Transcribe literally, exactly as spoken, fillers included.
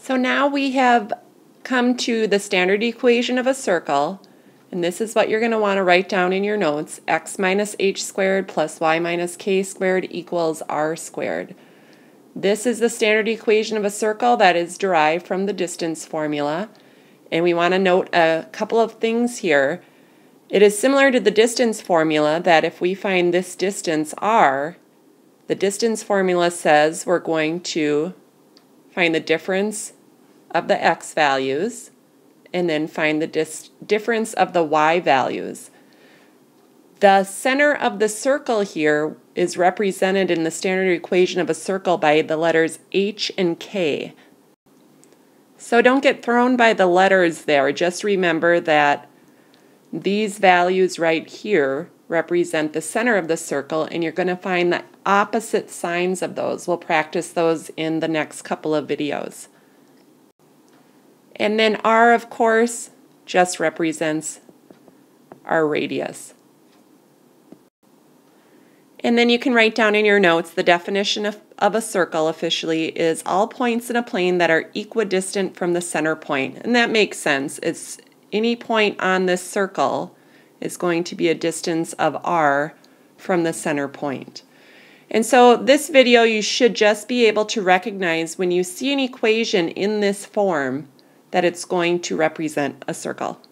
So now we have come to the standard equation of a circle, and this is what you're going to want to write down in your notes. X minus h squared plus y minus k squared equals r squared. This is the standard equation of a circle that is derived from the distance formula, and we want to note a couple of things here. It is similar to the distance formula that if we find this distance r, the distance formula says we're going to find the difference of the x values and then find the dis difference of the y values. The center of the circle here is represented in the standard equation of a circle by the letters h and k. So don't get thrown by the letters there. Just remember that these values right here represent the center of the circle, and you're going to find the opposite signs of those. We'll practice those in the next couple of videos. And then r, of course, just represents our radius. And then you can write down in your notes the definition of, of a circle officially is all points in a plane that are equidistant from the center point. And that makes sense. It's any point on this circle is going to be a distance of r from the center point. And so this video you should just be able to recognize when you see an equation in this form that it's going to represent a circle.